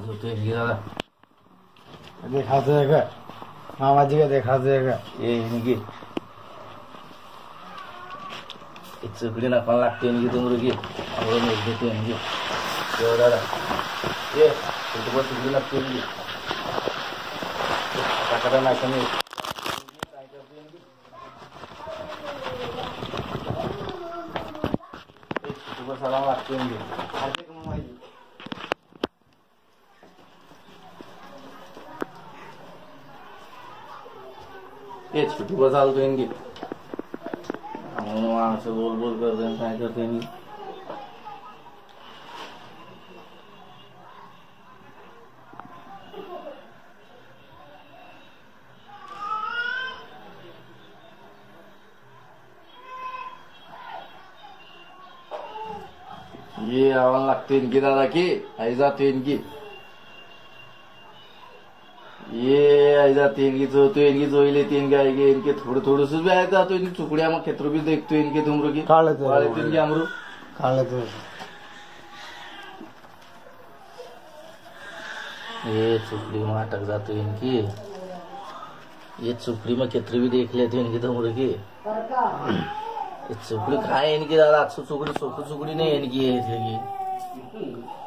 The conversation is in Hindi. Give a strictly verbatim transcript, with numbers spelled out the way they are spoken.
जो तो इनकी दादा देखा जाएगा, मामा जी का देखा जाएगा। ये इनकी चुकड़ी ना कौन लगती है इनकी तुम रुकी अब वो मेरे देते हैं इनकी जो दादा ये तो बहुत चुकड़ी लगती है इनकी कटा ना कमी सुबह सलाम लगती है इनकी ये छुट्टी बसाल तो इनकी हम वहां से बोल बोल कर रहे हैं क्या करते हैं नहीं ये आवाज लगती इनकी दादा की ऐसा तो इनकी ये ऐसा तीन की तो इनकी जोइले तीन गाय के इनके थोड़े थोड़े से भी आया था तो इनकी चुकड़िया में खेतरों भी देखते इनके तुमरो की खा लेते वाले तीन की अमरू खा लेते ये चुकड़ी में अटक जाते इनकी ये चुकड़ी में खेतरी भी देख लेते इनकी तुमरो की ये चुकड़ी खाए इनकी दादा अच्छी चुकड़ी सुखी चुकड़ी नहीं इनकी है